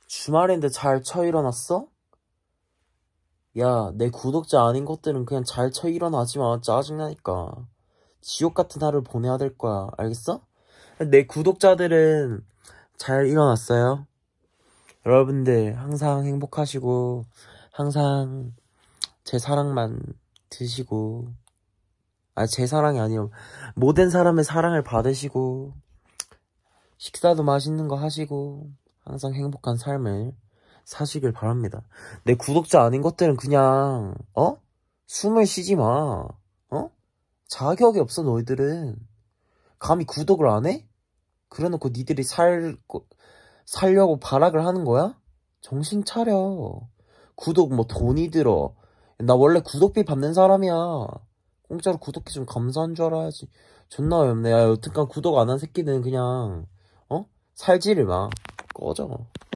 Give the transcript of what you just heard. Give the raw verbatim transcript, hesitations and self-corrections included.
주말인데 잘 쳐 일어났어? 야, 내 구독자 아닌 것들은 그냥 잘 쳐 일어나지 마. 짜증나니까. 지옥 같은 하루를 보내야 될 거야. 알겠어? 내 구독자들은 잘 일어났어요? 여러분들 항상 행복하시고 항상 제 사랑만 드시고, 아, 제 사랑이 아니요, 모든 사람의 사랑을 받으시고 식사도 맛있는 거 하시고 항상 행복한 삶을 사시길 바랍니다. 내 구독자 아닌 것들은 그냥 어? 숨을 쉬지 마. 어? 자격이 없어. 너희들은 감히 구독을 안 해? 그래놓고 니들이 살 살려고 발악을 하는 거야? 정신 차려. 구독 뭐 돈이 들어. 나 원래 구독비 받는 사람이야. 공짜로 구독해주면 감사한 줄 알아야지. 존나 어이없네. 야, 여튼간 구독 안 한 새끼는 그냥 어? 살지를 마. 꺼져.